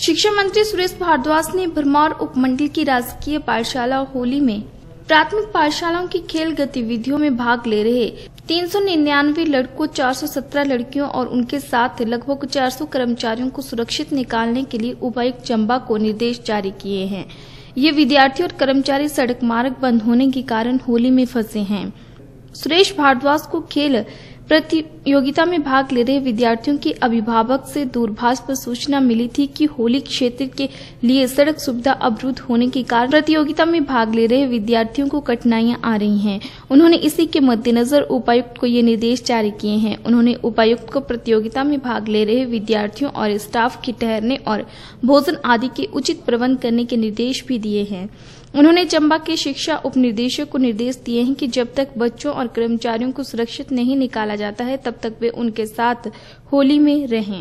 शिक्षा मंत्री सुरेश भारद्वाज ने भरमौर उपमंडल की राजकीय पाठशाला होली में प्राथमिक पाठशालाओं की खेल गतिविधियों में भाग ले रहे 399 लड़कों, 417 लड़कियों और उनके साथ लगभग 400 कर्मचारियों को सुरक्षित निकालने के लिए उपायुक्त चंबा को निर्देश जारी किए हैं। ये विद्यार्थी और कर्मचारी सड़क मार्ग बंद होने के कारण होली में फंसे हैं। सुरेश भारद्वाज को खेल प्रतियोगिता में भाग ले रहे विद्यार्थियों के अभिभावक से दूरभाष पर सूचना मिली थी कि होली क्षेत्र के लिए सड़क सुविधा अवरुद्ध होने के कारण प्रतियोगिता में भाग ले रहे विद्यार्थियों को कठिनाइयां आ रही हैं। उन्होंने इसी के मद्देनजर उपायुक्त को ये निर्देश जारी किए हैं। उन्होंने उपायुक्त को प्रतियोगिता में भाग ले रहे विद्यार्थियों और स्टाफ के ठहरने और भोजन आदि के उचित प्रबंध करने के निर्देश भी दिए हैं। उन्होंने चंबा के शिक्षा उप निदेशक को निर्देश दिए हैं कि जब तक बच्चों और कर्मचारियों को सुरक्षित नहीं निकाला जाता है तब तक वे उनके साथ होली में रहें।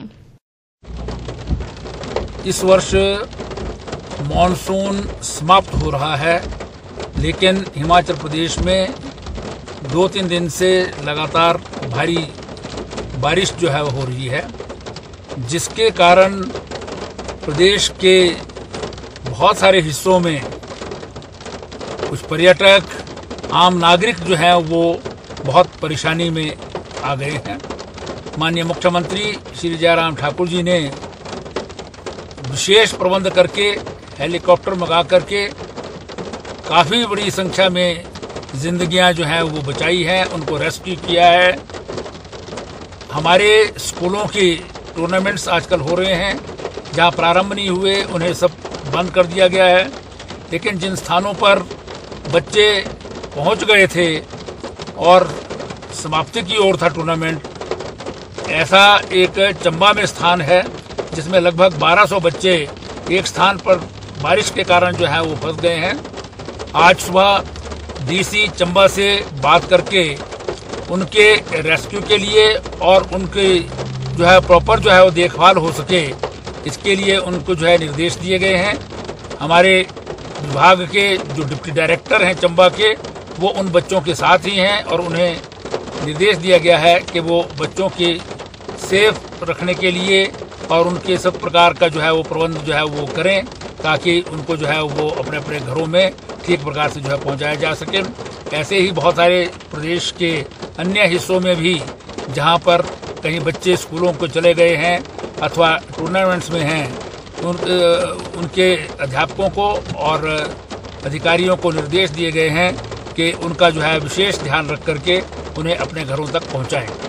इस वर्ष मॉनसून समाप्त हो रहा है, लेकिन हिमाचल प्रदेश में 2-3 दिन से लगातार भारी बारिश जो है हो रही है, जिसके कारण प्रदेश के बहुत सारे हिस्सों में कुछ पर्यटक, आम नागरिक जो हैं वो बहुत परेशानी में आ गए हैं। माननीय मुख्यमंत्री श्री जयराम ठाकुर जी ने विशेष प्रबंध करके हेलीकॉप्टर मंगा करके काफ़ी बड़ी संख्या में जिंदगियां जो हैं वो बचाई हैं, उनको रेस्क्यू किया है। हमारे स्कूलों की टूर्नामेंट्स आजकल हो रहे हैं, जहां प्रारंभ नहीं हुए उन्हें सब बंद कर दिया गया है, लेकिन जिन स्थानों पर बच्चे पहुंच गए थे और समाप्ति की ओर था टूर्नामेंट, ऐसा एक चंबा में स्थान है जिसमें लगभग 1200 बच्चे एक स्थान पर बारिश के कारण जो है वो फंस गए हैं। आज सुबह डीसी चंबा से बात करके उनके रेस्क्यू के लिए और उनके जो है प्रॉपर जो है वो देखभाल हो सके, इसके लिए उनको जो है निर्देश दिए गए हैं। हमारे विभाग के जो डिप्टी डायरेक्टर हैं चंबा के, वो उन बच्चों के साथ ही हैं और उन्हें निर्देश दिया गया है कि वो बच्चों के सेफ रखने के लिए और उनके सब प्रकार का जो है वो प्रबंध जो है वो करें, ताकि उनको जो है वो अपने अपने घरों में ठीक प्रकार से जो है पहुंचाया जा सके। ऐसे ही बहुत सारे प्रदेश के अन्य हिस्सों में भी जहां पर कहीं बच्चे स्कूलों को चले गए हैं अथवा टूर्नामेंट्स में हैं, उनके अध्यापकों को और अधिकारियों को निर्देश दिए गए हैं कि उनका जो है विशेष ध्यान रख करके उन्हें अपने घरों तक पहुंचाएं।